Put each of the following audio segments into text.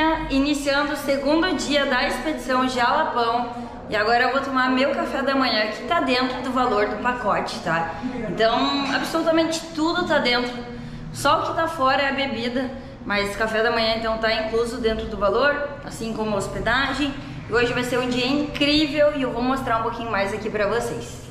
dia, iniciando o segundo dia da expedição Jalapão. E agora eu vou tomar meu café da manhã, que tá dentro do valor do pacote, tá? Então, absolutamente tudo tá dentro. Só o que tá fora é a bebida, mas café da manhã então tá incluso dentro do valor, assim como a hospedagem. E hoje vai ser um dia incrível e eu vou mostrar um pouquinho mais aqui pra vocês.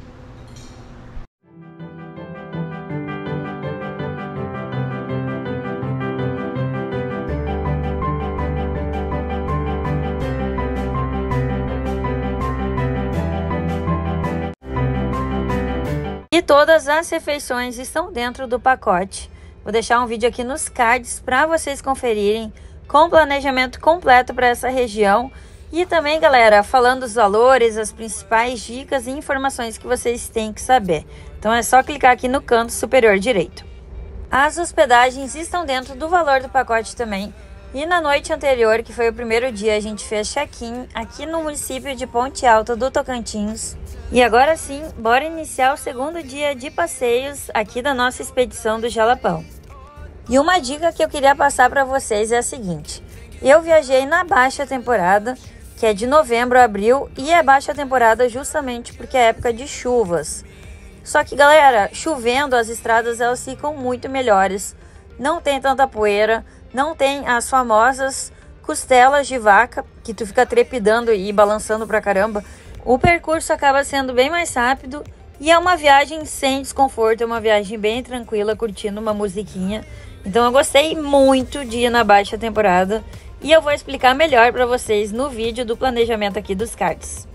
E todas as refeições estão dentro do pacote. Vou deixar um vídeo aqui nos cards para vocês conferirem com planejamento completo para essa região. E também, galera, falando os valores, as principais dicas e informações que vocês têm que saber. Então é só clicar aqui no canto superior direito. As hospedagens estão dentro do valor do pacote também. E na noite anterior, que foi o primeiro dia, a gente fez check-in aqui no município de Ponte Alta do Tocantins. E agora sim, bora iniciar o segundo dia de passeios aqui da nossa expedição do Jalapão. E uma dica que eu queria passar para vocês é a seguinte. Eu viajei na baixa temporada, que é de novembro a abril, e é baixa temporada justamente porque é época de chuvas. Só que, galera, chovendo, as estradas elas ficam muito melhores. Não tem tanta poeira, não tem as famosas costelas de vaca, que tu fica trepidando e balançando pra caramba. O percurso acaba sendo bem mais rápido e é uma viagem sem desconforto, é uma viagem bem tranquila, curtindo uma musiquinha. Então eu gostei muito de ir na baixa temporada e eu vou explicar melhor pra vocês no vídeo do planejamento aqui dos cards.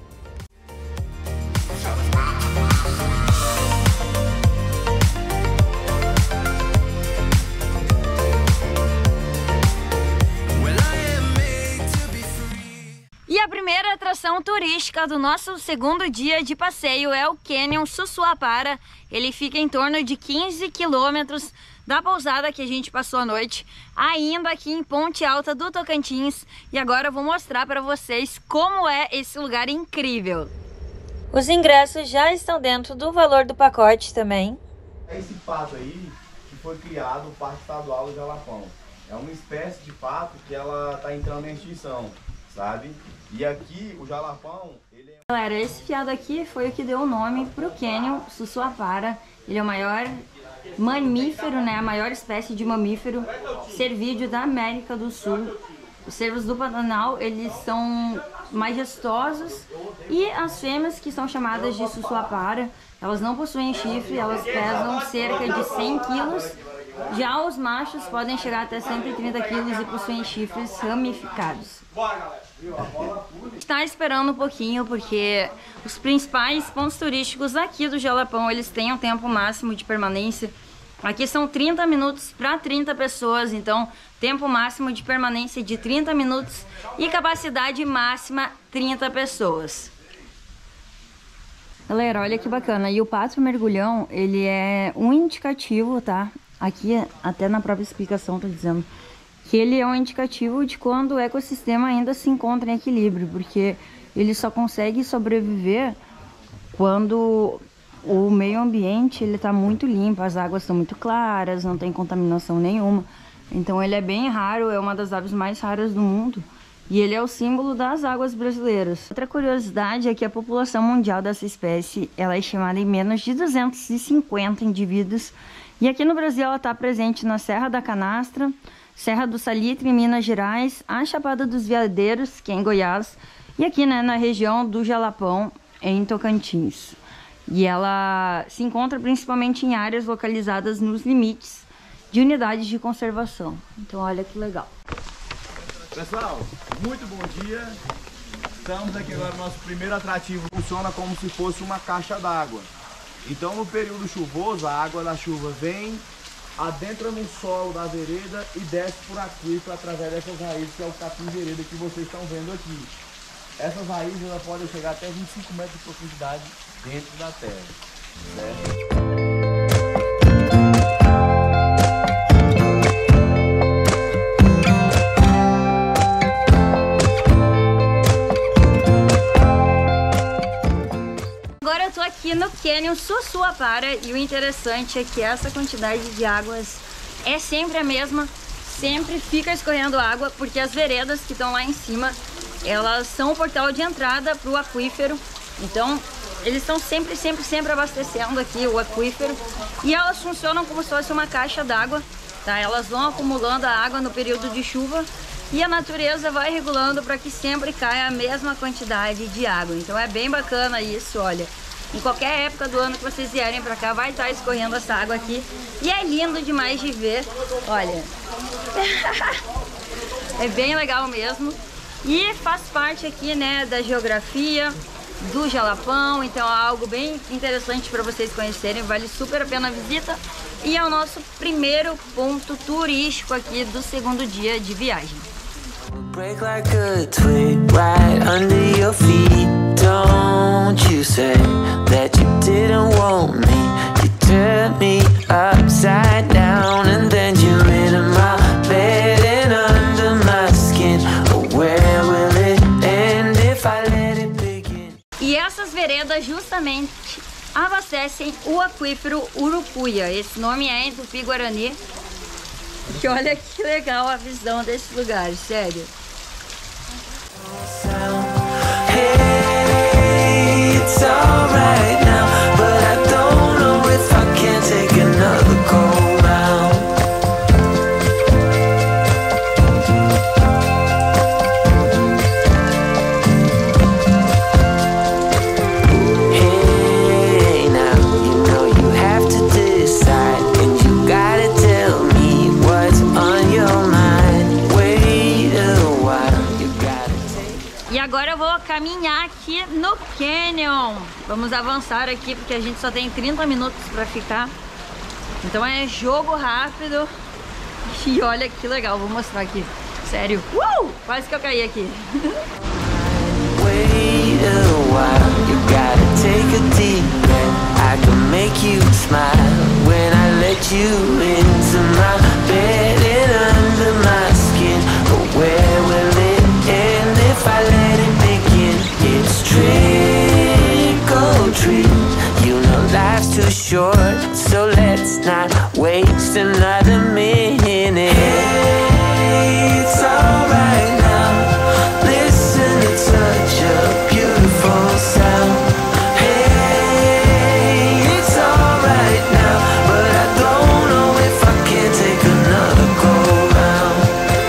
E a primeira atração turística do nosso segundo dia de passeio é o Canyon Sussuapara. Ele fica em torno de 15 quilômetros da pousada que a gente passou a noite, ainda aqui em Ponte Alta do Tocantins. E agora eu vou mostrar para vocês como é esse lugar incrível. Os ingressos já estão dentro do valor do pacote também. Esse pato aí que foi criado no Parque Estadual do Jalapão. É uma espécie de pato que ela está entrando em extinção, sabe? E aqui o Jalapão, ele é... Galera, esse fiado aqui foi o que deu o nome pro Canyon Sussuapara. Ele é o maior mamífero, né? A maior espécie de mamífero cervídeo da América do Sul. Os cervos do Pantanal, eles são majestosos e as fêmeas, que são chamadas de Sussuapara, elas não possuem chifre, elas pesam cerca de 100 quilos. Já os machos podem chegar até 130 quilos e possuem chifres ramificados. Está esperando um pouquinho porque os principais pontos turísticos aqui do Jalapão, eles têm um tempo máximo de permanência. Aqui são 30 minutos para 30 pessoas, então tempo máximo de permanência de 30 minutos e capacidade máxima 30 pessoas. Galera, olha que bacana. E o pato mergulhão, ele é um indicativo, tá? Aqui, até na própria explicação, tá dizendo que ele é um indicativo de quando o ecossistema ainda se encontra em equilíbrio, porque ele só consegue sobreviver quando o meio ambiente ele tá muito limpo, as águas estão muito claras, não tem contaminação nenhuma. Então ele é bem raro, é uma das aves mais raras do mundo e ele é o símbolo das águas brasileiras. Outra curiosidade é que a população mundial dessa espécie ela é estimada em menos de 250 indivíduos. E aqui no Brasil ela está presente na Serra da Canastra, Serra do Salitre, em Minas Gerais, a Chapada dos Veadeiros, que é em Goiás, e aqui, né, na região do Jalapão, em Tocantins. E ela se encontra principalmente em áreas localizadas nos limites de unidades de conservação. Então olha que legal. Pessoal, muito bom dia. Estamos aqui agora no nosso primeiro atrativo. Funciona como se fosse uma caixa d'água. Então no período chuvoso, a água da chuva vem, adentra no solo da vereda e desce por aquífero através dessas raízes, que é o capim vereda que vocês estão vendo aqui. Essas raízes elas podem chegar até 25 metros de profundidade dentro da terra, certo? Agora eu tô aqui no Canyon Sussuapara e o interessante é que essa quantidade de águas é sempre a mesma, sempre fica escorrendo água, porque as veredas que estão lá em cima, elas são o portal de entrada para o aquífero. Então eles estão sempre abastecendo aqui o aquífero, e elas funcionam como se fosse uma caixa d'água, tá? Elas vão acumulando a água no período de chuva e a natureza vai regulando para que sempre caia a mesma quantidade de água. Então é bem bacana isso, olha. Em qualquer época do ano que vocês vierem pra cá, vai estar escorrendo essa água aqui. E é lindo demais de ver, olha. É bem legal mesmo. E faz parte aqui, né, da geografia do Jalapão. Então é algo bem interessante para vocês conhecerem. Vale super a pena a visita. E é o nosso primeiro ponto turístico aqui do segundo dia de viagem. Break like a twig right under your feet. Don't you say that you didn't want me. You turned me upside down and then you're in my bed and under my skin. Oh, where will it end if I let it begin? E essas veredas justamente abastecem o aquífero Urucuia. Esse nome é em Tupi-Guarani. E olha que legal a visão desse lugar, sério. It's alright now, but I don't know if I can take another go round. Hey, now you know you have to decide, and you gotta tell me what's on your mind. Wait a while, you gotta take. E agora eu vou caminhar aqui no Canyon. Vamos avançar aqui porque a gente só tem 30 minutos pra ficar. Então é jogo rápido. E olha que legal, vou mostrar aqui. Sério. Quase que eu caí aqui. Wait a while, you gotta take a deep breath. I can make you smile when I let you into my bed and under my skin. But where will it end if I let it begin? It's trick or treat. You know life's too short, so let's not waste another minute. Hey, it's alright now. Listen to such a beautiful sound. Hey, it's alright now, but I don't know if I can take another go round.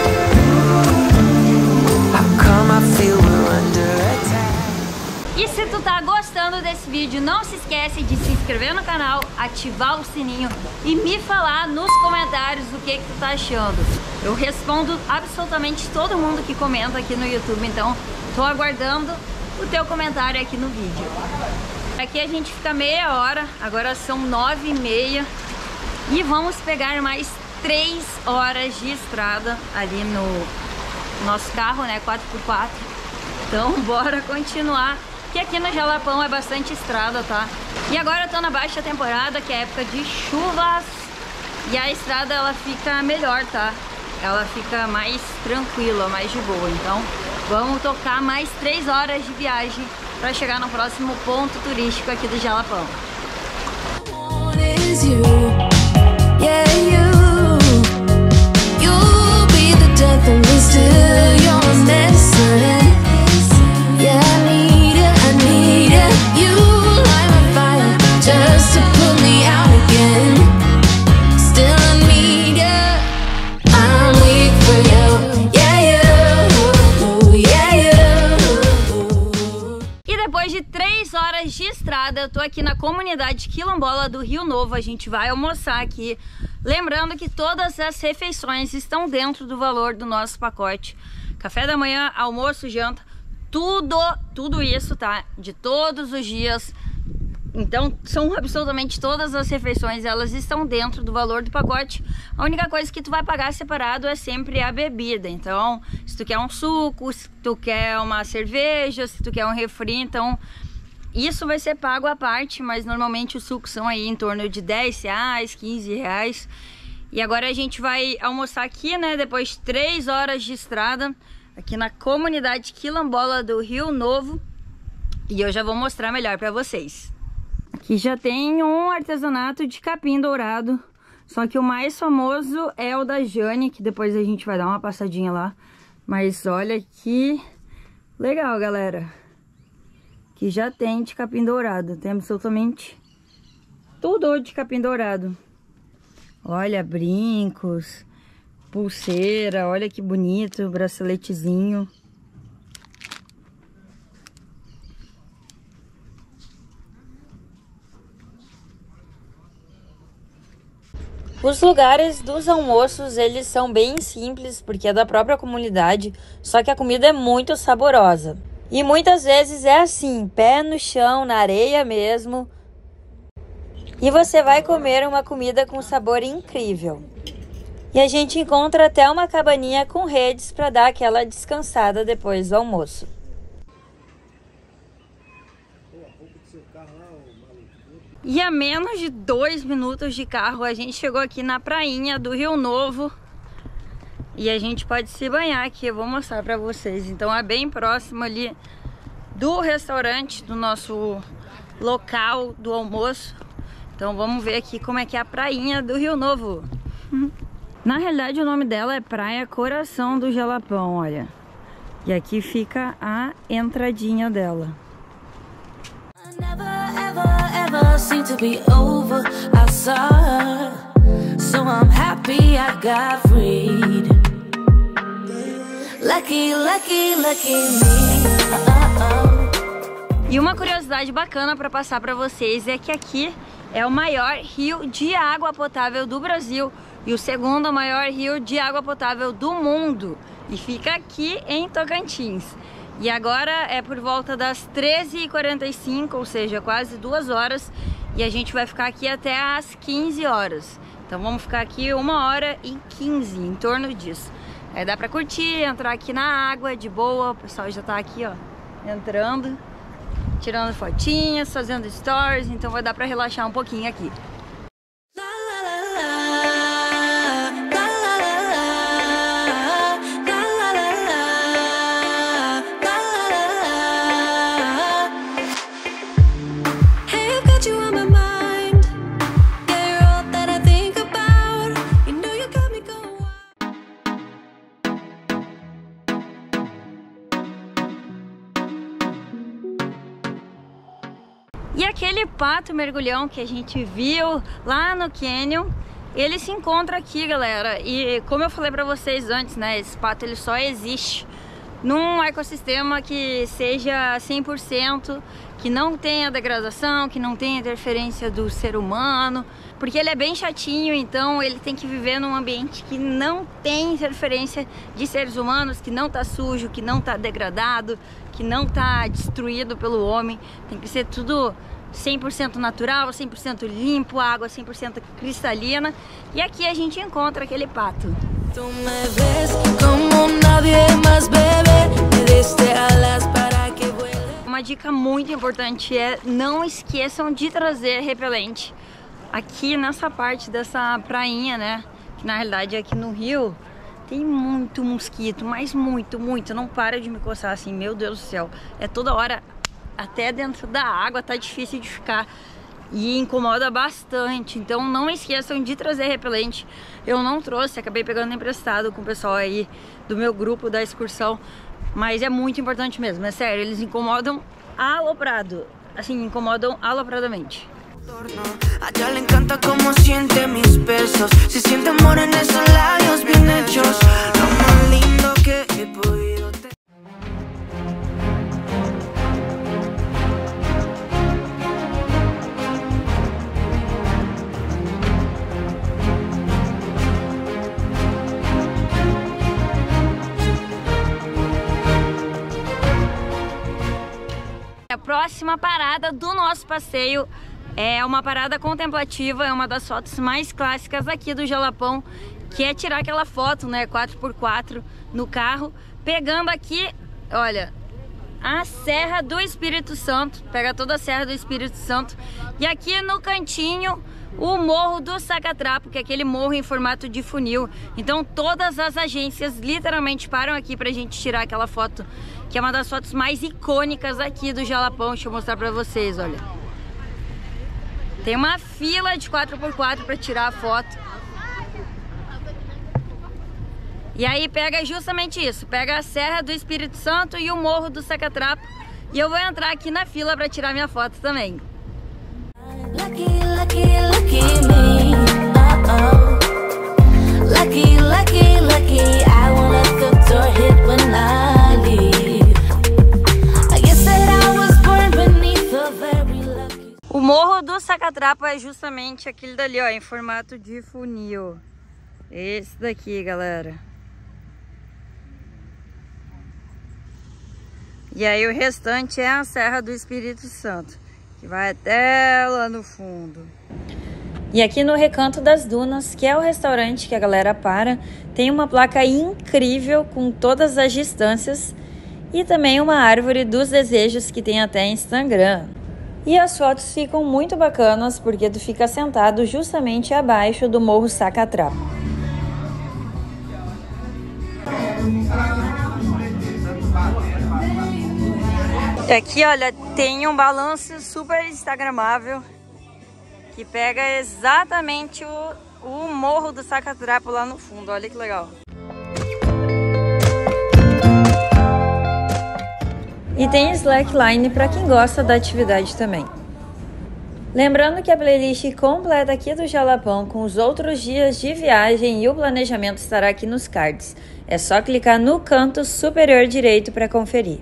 How come I feel we're under attack? E se tu tá gostando desse vídeo, não se esquece de se inscrever no canal, ativar o sininho e me falar nos comentários o que tu tá achando. Eu respondo absolutamente todo mundo que comenta aqui no YouTube, então tô aguardando o teu comentário aqui no vídeo. Aqui a gente fica meia hora, agora são 9h30 e vamos pegar mais 3 horas de estrada ali no nosso carro, né, 4x4. Então bora continuar, que aqui no Jalapão é bastante estrada, tá? E agora eu tô na baixa temporada, que é a época de chuvas, e a estrada ela fica melhor, tá? Ela fica mais tranquila, mais de boa. Então vamos tocar mais 3 horas de viagem para chegar no próximo ponto turístico aqui do Jalapão. Depois de 3 horas de estrada, eu tô aqui na comunidade quilombola do Rio Novo. A gente vai almoçar aqui. Lembrando que todas as refeições estão dentro do valor do nosso pacote. Café da manhã, almoço, janta, tudo isso, tá? De todos os dias. Então são absolutamente todas as refeições, elas estão dentro do valor do pacote. A única coisa que tu vai pagar separado é sempre a bebida. Então se tu quer um suco, se tu quer uma cerveja, se tu quer um refri, então isso vai ser pago à parte. Mas normalmente os sucos são aí em torno de R$10, R$15. E agora a gente vai almoçar aqui, né, depois de 3 horas de estrada, aqui na comunidade quilombola do Rio Novo. E eu já vou mostrar melhor pra vocês. Aqui já tem um artesanato de capim dourado Só que o mais famoso é o da Jane, que depois a gente vai dar uma passadinha lá. Mas olha que legal, galera. Que já tem de capim dourado. Tem absolutamente tudo de capim dourado. Olha, brincos, pulseira, olha que bonito, braceletezinho. Os lugares dos almoços, eles são bem simples, porque é da própria comunidade, só que a comida é muito saborosa. E muitas vezes é assim, pé no chão, na areia mesmo. E você vai comer uma comida com sabor incrível. E a gente encontra até uma cabaninha com redes para dar aquela descansada depois do almoço. E a menos de 2 minutos de carro a gente chegou aqui na prainha do Rio Novo. E a gente pode se banhar aqui, eu vou mostrar pra vocês. Então é bem próximo ali do restaurante, do nosso local do almoço. Então vamos ver aqui como é que é a prainha do Rio Novo. Na realidade o nome dela é Praia Coração do Jalapão, olha. E aqui fica a entradinha dela. Seem to be over, I saw her, so I'm happy I got freed. Lucky, lucky, lucky me. E uma curiosidade bacana para passar para vocês é que aqui é o maior rio de água potável do Brasil e o segundo maior rio de água potável do mundo, e fica aqui em Tocantins. E agora é por volta das 13h45, ou seja, quase 2 horas, e a gente vai ficar aqui até às 15 horas. Então vamos ficar aqui 1h15, em torno disso. Aí dá pra curtir, entrar aqui na água de boa, o pessoal já tá aqui, ó, entrando, tirando fotinhas, fazendo stories, então vai dar pra relaxar um pouquinho aqui. E aquele pato mergulhão que a gente viu lá no Canyon, ele se encontra aqui, galera. E como eu falei pra vocês antes, né, esse pato ele só existe num ecossistema que seja 100%, que não tenha degradação, que não tenha interferência do ser humano, porque ele é bem chatinho, então ele tem que viver num ambiente que não tem interferência de seres humanos, que não tá sujo, que não tá degradado, que não tá destruído pelo homem. Tem que ser tudo 100% natural, 100% limpo, água 100% cristalina. E aqui a gente encontra aquele pato. Uma dica muito importante é não esqueçam de trazer repelente. Aqui nessa parte dessa prainha, né, que na realidade aqui no rio tem muito mosquito, mas muito, não para de me coçar assim, meu Deus do céu. É toda hora, até dentro da água tá difícil de ficar e incomoda bastante. Então não esqueçam de trazer repelente. Eu não trouxe, acabei pegando emprestado com o pessoal aí do meu grupo da excursão. Mas é muito importante mesmo, é sério, eles incomodam aloprado, assim, incomodam alopradamente. A ella le encanta como siente mis besos. Se siente amor en esos labios bien hechos. Lo más lindo que he podido tener. A próxima parada do nosso passeio é uma parada contemplativa, é uma das fotos mais clássicas aqui do Jalapão, que é tirar aquela foto, né, 4x4 no carro, pegando aqui, olha, a Serra do Espírito Santo, pega toda a Serra do Espírito Santo, e aqui no cantinho o Morro do Sacatrapo, que é aquele morro em formato de funil. Então todas as agências literalmente param aqui pra gente tirar aquela foto, que é uma das fotos mais icônicas aqui do Jalapão. Deixa eu mostrar pra vocês, olha. Tem uma fila de 4x4 para tirar a foto. E aí pega justamente isso, pega a Serra do Espírito Santo e o Morro do Sacatrapo. E eu vou entrar aqui na fila para tirar minha foto também. Lucky, lucky, lucky me. Lucky, lucky, lucky. I won't let the door hit when I leave. I guess that I was born beneath a very lucky. O Morro do Sacatrapo é justamente aquele dali, ó, em formato de funil. Esse daqui, galera. E aí o restante é a Serra do Espírito Santo, que vai até lá no fundo. E aqui no Recanto das Dunas, que é o restaurante que a galera para, tem uma placa incrível com todas as distâncias e também uma árvore dos desejos que tem até Instagram. E as fotos ficam muito bacanas porque tu fica sentado justamente abaixo do Morro Sacatrapo. E aqui, olha, tem um balanço super instagramável que pega exatamente o Morro do Sacatrapo lá no fundo. Olha que legal. E tem slackline para quem gosta da atividade também. Lembrando que a playlist completa aqui do Jalapão com os outros dias de viagem e o planejamento estará aqui nos cards. É só clicar no canto superior direito para conferir.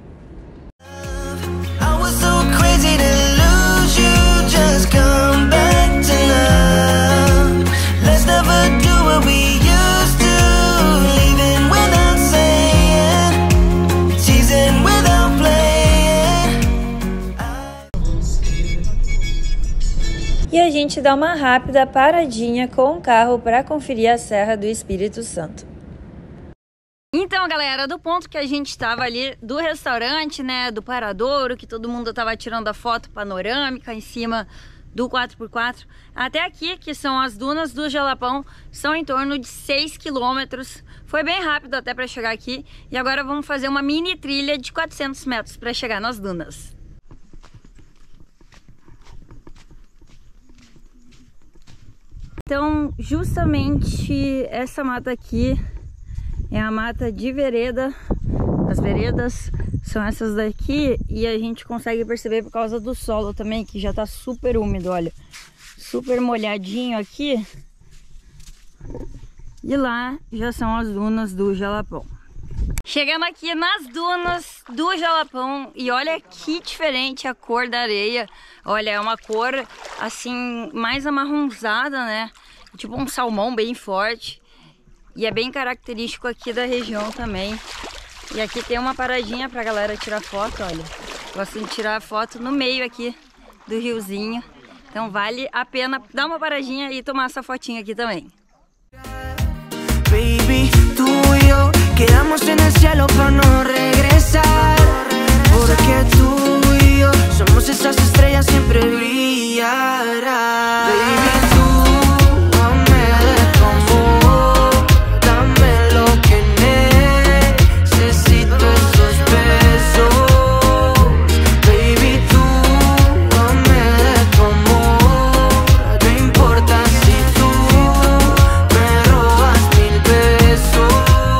E a gente dá uma rápida paradinha com o carro para conferir a Serra do Espírito Santo. Então, galera, do ponto que a gente estava ali do restaurante, né, do Paradouro, que todo mundo estava tirando a foto panorâmica em cima do 4x4, até aqui, que são as dunas do Jalapão, são em torno de 6 quilômetros. Foi bem rápido até para chegar aqui. E agora vamos fazer uma mini trilha de 400 metros para chegar nas dunas. Então, justamente essa mata aqui é a mata de vereda. As veredas são essas daqui e a gente consegue perceber por causa do solo também, que já tá super úmido, olha. Super molhadinho aqui. E lá já são as dunas do Jalapão. Chegando aqui nas dunas do Jalapão e olha que diferente a cor da areia. Olha, é uma cor assim mais amarronzada, né? Tipo um salmão bem forte. E é bem característico aqui da região também. E aqui tem uma paradinha pra galera tirar foto, olha. Gosto de tirar foto no meio aqui do riozinho. Então vale a pena dar uma paradinha e tomar essa fotinha aqui também. Baby, tú y yo quedamos en el cielo para no regresar. Porque tú y yo somos esas estrellas, siempre brillará. Baby, tú dame como, dame lo que necesito, esos besos. Baby, tú dame como, no importa si tú me robas 1000 besos.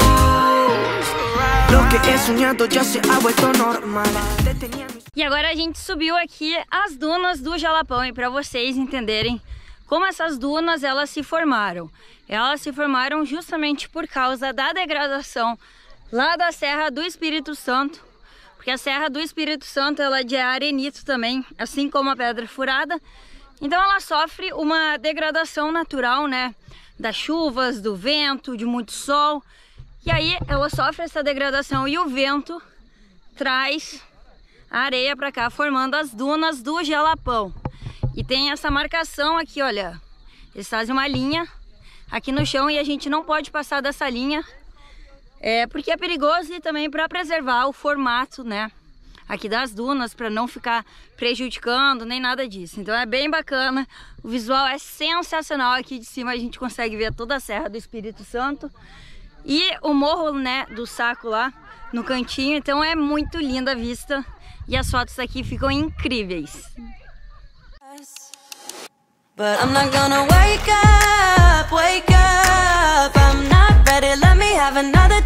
Lo que he soñado ya se ha vuelto normal. E agora a gente subiu aqui as dunas do Jalapão e para vocês entenderem como essas dunas elas se formaram. Elas se formaram justamente por causa da degradação lá da Serra do Espírito Santo, porque a Serra do Espírito Santo ela é de arenito também, assim como a Pedra Furada. Então ela sofre uma degradação natural, né, das chuvas, do vento, de muito sol. E aí ela sofre essa degradação e o vento traz a areia para cá, formando as dunas do Jalapão. E tem essa marcação aqui, olha. Eles fazem uma linha aqui no chão e a gente não pode passar dessa linha, porque é perigoso e também para preservar o formato, né, aqui das dunas, para não ficar prejudicando nem nada disso. Então é bem bacana, o visual é sensacional. Aqui de cima a gente consegue ver toda a Serra do Espírito Santo e o morro, né, do Saco lá no cantinho. Então é muito linda a vista. E as fotos aqui ficam incríveis. But I'm not gonna wake up, I'm not ready, let me have another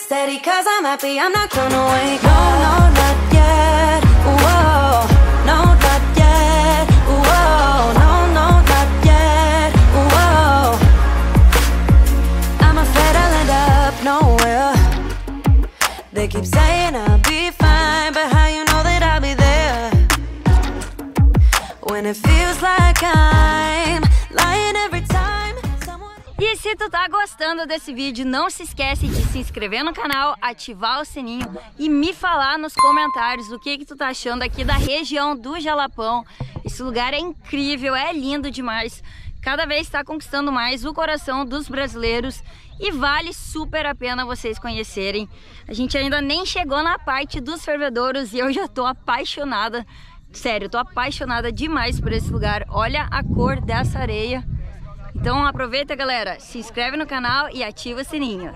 steady, cause I'm happy, I'm not gonna wait. No, no, not yet. Whoa, no, not yet. Whoa, no, no, not yet. Whoa, I'm afraid I'll end up nowhere. They keep saying I'll be fine, but how you know that I'll be there when it feels like I'm lying every time someone... E se tu tá gostando desse vídeo, não se esquece de se inscrever no canal, ativar o sininho e me falar nos comentários o que tu tá achando aqui da região do Jalapão. Esse lugar é incrível, é lindo demais. Cada vez está conquistando mais o coração dos brasileiros e vale super a pena vocês conhecerem. A gente ainda nem chegou na parte dos fervedouros e eu já tô apaixonada. Sério, tô apaixonada demais por esse lugar. Olha a cor dessa areia. Então aproveita, galera, se inscreve no canal e ativa o sininho.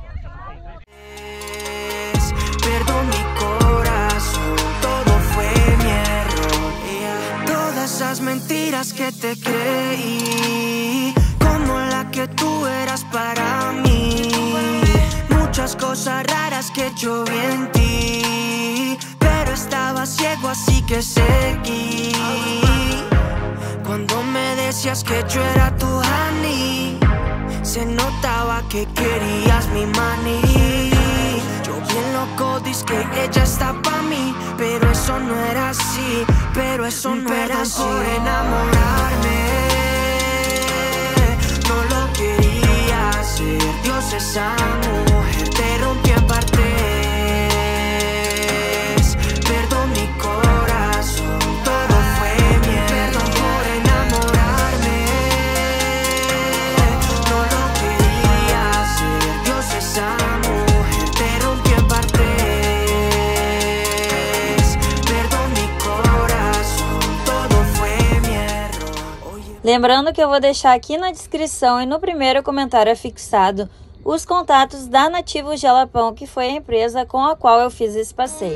Perdón mi corazón, todo fue mi error. Todas esas mentiras que te creí, como la que tú eras para mí. Muchas cosas raras que yo vi en ti, pero estaba ciego así que seguí. Cuando me decías que yo era tu honey, se notaba que querías mi money. Yo bien loco, dice que ella está pa' mí, pero eso no era así, pero eso no era así. Por enamorarme, no lo quería hacer. Dios, esa mujer te rompió en partes. Perdón mi corazón, todo fue mierda. Perdón por enamorarme, no lo quería hacer. Dios, esa mujer te rompió en partes. Perdón mi corazón, todo fue mi error. Lembrando que eu vou deixar aqui na descrição e no primeiro comentário fixado os contatos da Nativos Jalapão, que foi a empresa com a qual eu fiz esse passeio.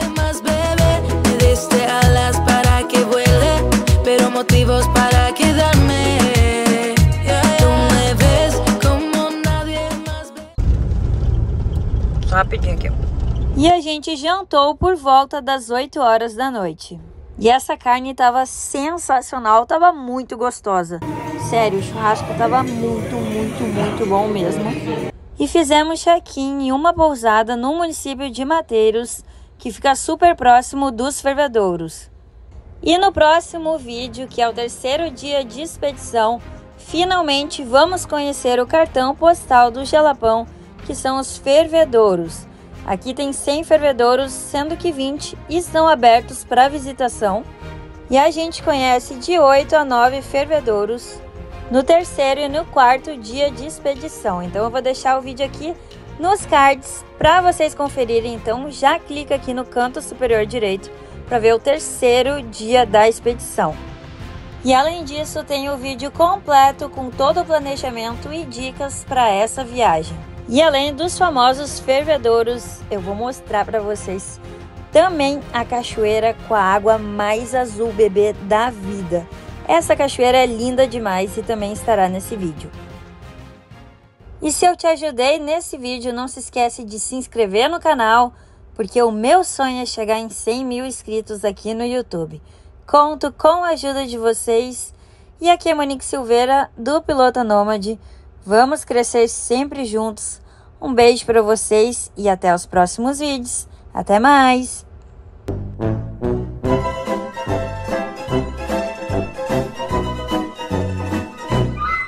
Só rapidinho aqui. E a gente jantou por volta das 8 horas da noite. E essa carne tava sensacional, tava muito gostosa. Sério, o churrasco tava muito bom mesmo. E fizemos check-in em uma pousada no município de Mateiros, que fica super próximo dos fervedouros. E no próximo vídeo, que é o terceiro dia de expedição, finalmente vamos conhecer o cartão postal do Jalapão, que são os fervedouros. Aqui tem 100 fervedouros, sendo que 20 estão abertos para visitação. E a gente conhece de 8 a 9 fervedouros no terceiro e no quarto dia de expedição. Então eu vou deixar o vídeo aqui nos cards para vocês conferirem. Então já clica aqui no canto superior direito para ver o terceiro dia da expedição. E além disso, tem o vídeo completo com todo o planejamento e dicas para essa viagem. E além dos famosos fervedouros, eu vou mostrar para vocês também a cachoeira com a água mais azul bebê da vida. Essa cachoeira é linda demais e também estará nesse vídeo. E se eu te ajudei nesse vídeo, não se esquece de se inscrever no canal, porque o meu sonho é chegar em 100 mil inscritos aqui no YouTube. Conto com a ajuda de vocês. E aqui é Monique Silveira, do Piloto Nômade. Vamos crescer sempre juntos. Um beijo para vocês e até os próximos vídeos. Até mais!